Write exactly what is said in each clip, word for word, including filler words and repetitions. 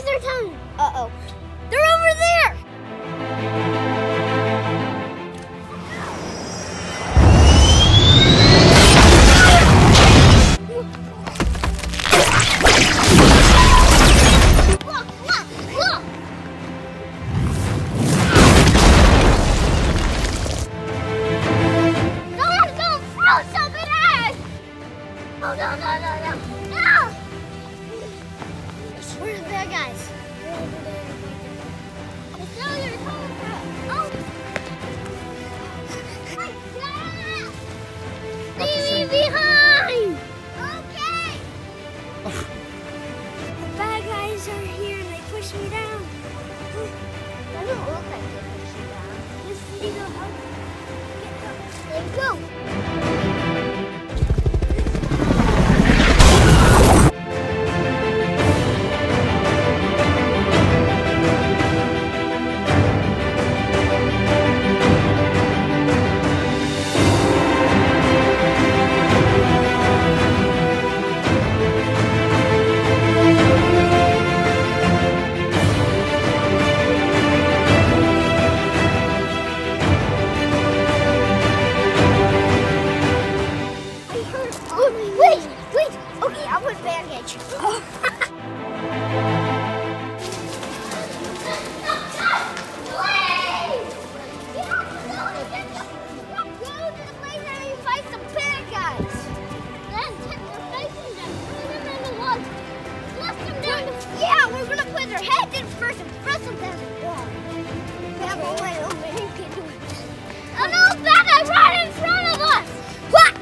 guys are coming. Uh-oh. They're over there. Look, look, look. Someone's gonna throw something at us. Oh, no, no, no, no. No. Where's the bad guys? They're over there. It's not your phone. Oh. Leave me behind. Okay. The bad guys are here and they push me down. That doesn't look like they push you down. Just need to help. Get up. There you go. Yeah, we're gonna put their heads in first and press them down the wall. Yeah, but wait, oh man, you can do it. Oh no, bad guy right in front of us! What?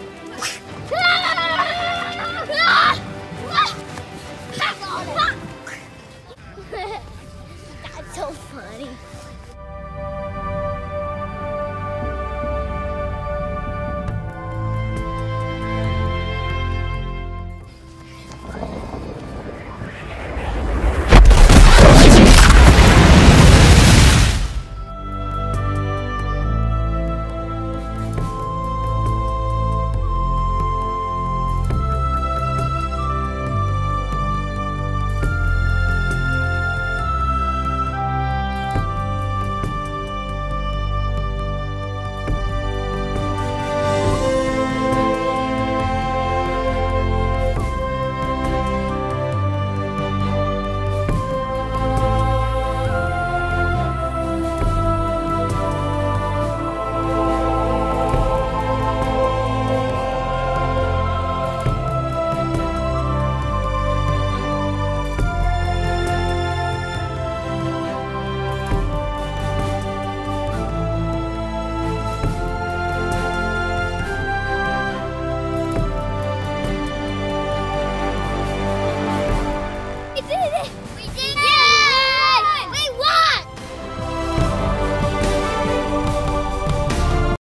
That's so funny.